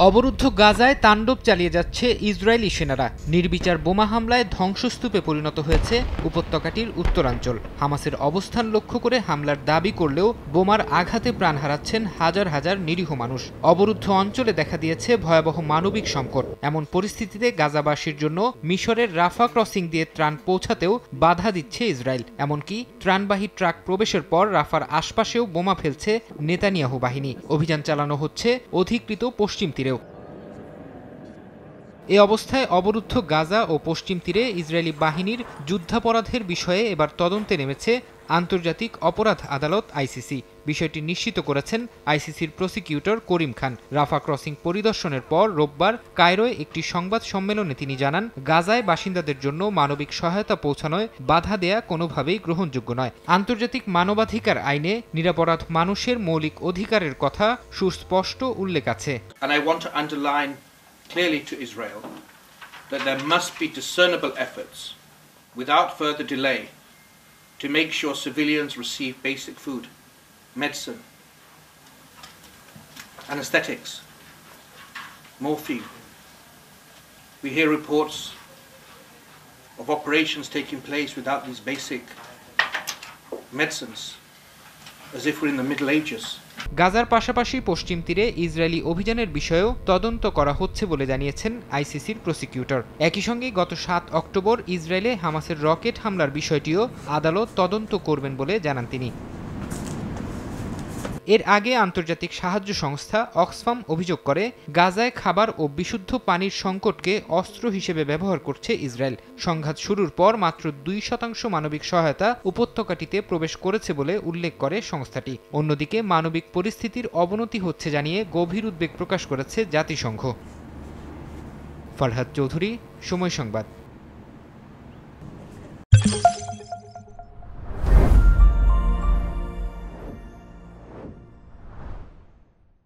অবরুদ্ধ গাজায় তাণ্ডব চালিয়ে যাচ্ছে ইসরায়েলি সেনারা। নির্বিচার বোমা হামলায় ধ্বংসস্তূপে পরিণত হয়েছে উপত্যকাটির উত্তরাঞ্চল। হামাসের অবস্থান লক্ষ্য করে হামলার দাবি করলেও বোমার আঘাতে প্রাণ হারাচ্ছেন হাজার হাজার নিরীহ মানুষ। অবরুদ্ধ অঞ্চলে দেখা দিয়েছে ভয়াবহ মানবিক সংকট। এমন পরিস্থিতিতে গাজাবাসীর জন্য মিশরের রাফা ক্রসিং দিয়ে ত্রাণ পৌঁছাতেও বাধা দিচ্ছে ইসরায়েল। এমনকি ত্রাণবাহী ট্রাক প্রবেশের পর রাফার আশপাশেও বোমা ফেলছে নেতানিয়াহু বাহিনী। অভিযান চালানো হচ্ছে অধিকৃত পশ্চিম তীরেও। এ অবস্থায় অবরুদ্ধ গাজা ও পশ্চিম তীরে ইসরায়েলি বাহিনীর যুদ্ধাপরাধের বিষয়ে এবার তদন্তে নেমেছে আন্তর্জাতিক অপরাধ আদালত আইসিসি। বিষয়টি নিশ্চিত করেছেন আইসিসির প্রসিকিউটর করিম খান। রাফা ক্রসিং পরিদর্শনের পর রোববার কায়রোয় একটি সংবাদ সম্মেলনে তিনি জানান, গাজায় বাসিন্দাদের জন্য মানবিক সহায়তা পৌঁছানোয় বাধা দেয়া কোনোভাবেই গ্রহণযোগ্য নয়। আন্তর্জাতিক মানবাধিকার আইনে নিরপরাধ মানুষের মৌলিক অধিকারের কথা সুস্পষ্ট উল্লেখ আছে। Clearly to Israel that there must be discernible efforts without further delay to make sure civilians receive basic food, medicine, anesthetics, morphine. We hear reports of operations taking place without these basic medicines, as if we're in the Middle Ages. গাজার পাশাপাশি পশ্চিম তীরে Israeli অভিযানের বিষয়েও তদন্ত করা হচ্ছে বলে জানিয়েছেন আইসিসির প্রসিকিউটর। একই সঙ্গে গত ৭ অক্টোবর ইসরায়েলে হামাসের রকেট হামলার বিষয়টিও আদালত তদন্ত করবেন বলে জানান তিনি। এর আগে আন্তর্জাতিক সাহায্য সংস্থা অক্সফাম অভিযোগ করে, গাজায় খাবার ও বিশুদ্ধ পানির সংকটকে অস্ত্র হিসেবে ব্যবহার করছে ইসরায়েল। সংঘাত শুরুর পর মাত্র 2% মানবিক সহায়তা উপত্যকাটিতে প্রবেশ করেছে বলে উল্লেখ করে সংস্থাটি। অন্যদিকে মানবিক পরিস্থিতির অবনতি হচ্ছে জানিয়ে গভীর উদ্বেগ প্রকাশ করেছে জাতিসংঘ। ফরহাদ চৌধুরী, সময় সংবাদ।